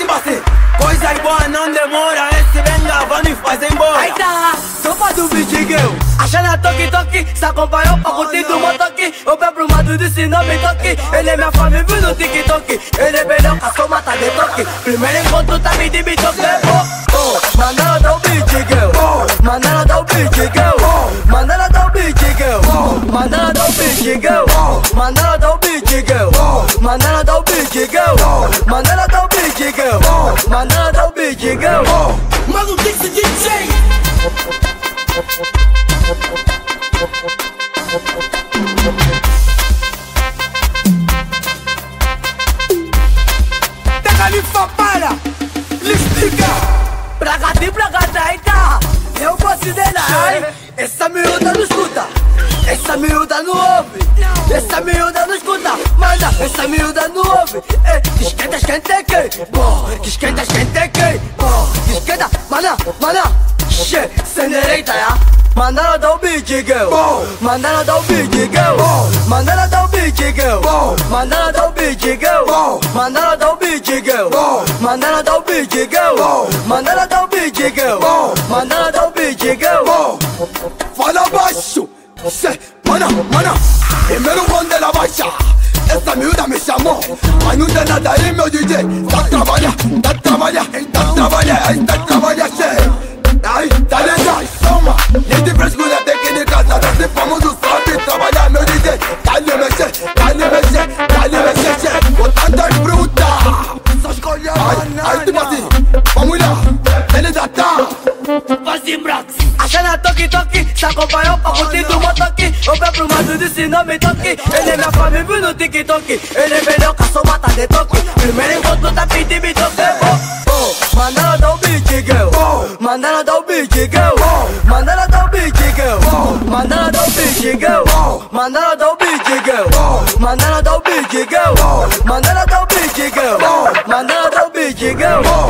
tipo assim, coisas boas não demora, esse venga, vamos e faz embora. Aí tá, sopa do beat, girl. Achando a toque-toque, se acompanhou pra curtir do motoque. Eu pego pro mato desse nome toque. Ele é minha família, viu no TikTok. Ele é melhor que a soma, tá de toque. Primeiro encontro, tá me de bitoque. Manda ela dar o beat, girl. Manda ela dar o beat, girl. Manda ela dar o beat, girl. Manda ela dar o beat, girl. Manda ela dar o beat, girl. Manda ela dar o beat, girl. Manda ela dar o beat, girl. Manda ela dar o beat, girl. Mano, Dixie DJ. Pega ali, para, lhe explica. Pra cá e pra cá, tá, eu considerar. Essa miúda não escuta, essa miúda não ouve, essa miúda não escuta, manda, essa miúda não ouve. Que esquenta, esquenta, que esquenta, esquenta, que esquenta, mana, che, cenereita, ya. Manda ela dar o beat, girl. Manda ela dar o beat, girl. Manda ela dar o beat, girl. Manda ela dar o beat, girl. Manda ela dar o beat, girl. Manda ela dar o beat, girl. Manda ela dar o beat, girl. Manda ela dar o beat, girl. Fala baixo, mana, primeiro quando ela baixa. Essa miúda me chamou, mas não tem nada aí, meu DJ. Tá trabalha, che. Ai, tá legal, soma. E de frescura tem que ir de casa. Desse famoso sabe trabalhar, meu DJ. Dá-lhe mexer, che. Com tantas frutas, só escolher. Ai, tipo assim, vamos lá, ele já tá. Fazem brax. Achando a toque-toque, se acompanhou pra curtir do motoque. Eu pego pro mato desse nome toque. Ele é minha família, viu no TikTok. Ele é melhor que a soma, tá de toque. Primeiro encontro, tá pedindo me toque. Manda ela dar o beat, girl. Manda ela dar o beat, girl. Manda ela dar o beat, girl. Manda ela dar o beat, girl. Manda ela dar o beat, girl. Manda ela dar o beat, girl. Manda ela dar o beat, girl. Manda ela dar o beat, girl.